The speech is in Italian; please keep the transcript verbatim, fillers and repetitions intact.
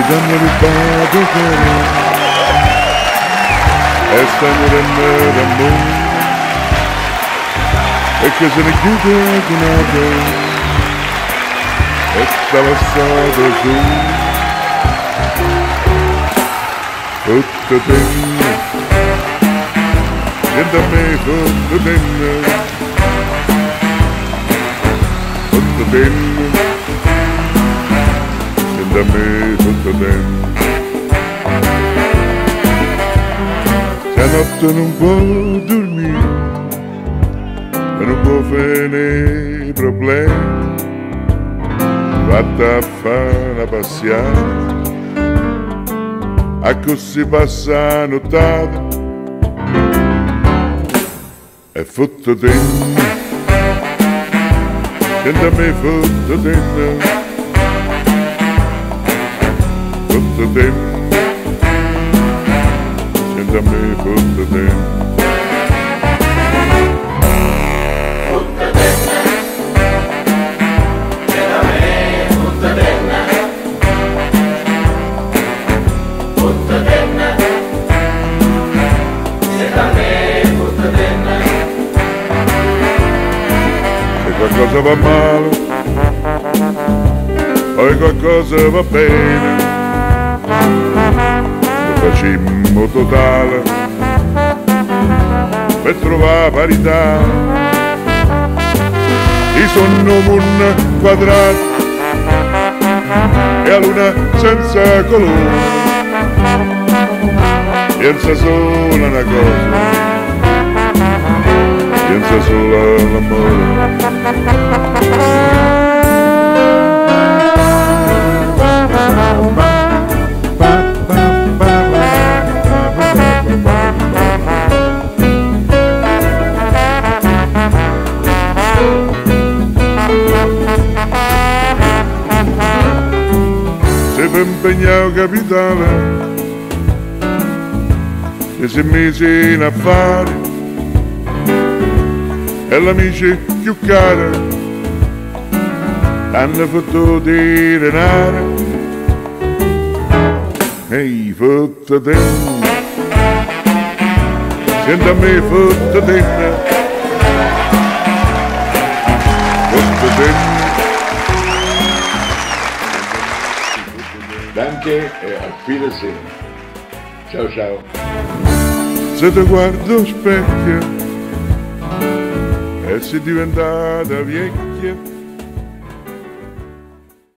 quando mi vado bene e stanno da mondo e che se ne chiude di notte e sta passando su tutto tenne e da me tutto tenne tutto tenne e da me tutto tenne. Se la notte non può dormire e non può fare i problemi, vatta a fare una passiata a così passa la nottata e fotto te che da me fotto te fotto te che da me fotto te. Qualcosa va male, poi qualcosa va bene, lo facciamo totale per trovare parità. I sonno un quadrato e a luna senza colore, pensa solo una cosa, pensa solo all'amore. Se per impegnare capitale e si mise in affari e l'amici più cari hanno fatto di denaro. Ehi, fotta te, senti a me fotta te, fotta te. Danke e auf Wiedersehen. Ciao ciao. Se ti guardo specchio e sei diventata vecchia